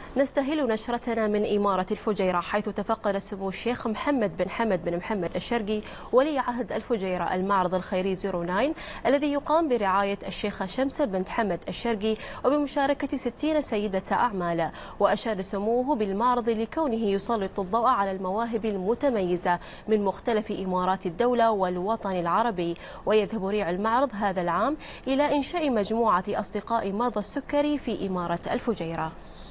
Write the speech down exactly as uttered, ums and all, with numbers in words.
نستهل نشرتنا من إمارة الفجيرة، حيث تفقد سمو الشيخ محمد بن حمد بن محمد الشرقي ولي عهد الفجيرة المعرض الخيري صفر تسعة الذي يقام برعاية الشيخة شمسة بنت حمد الشرقي وبمشاركة ستين سيدة أعمال. وأشاد سموه بالمعرض لكونه يسلط الضوء على المواهب المتميزة من مختلف إمارات الدولة والوطن العربي. ويذهب ريع المعرض هذا العام إلى إنشاء مجموعة أصدقاء مرضى السكري في إمارة الفجيرة.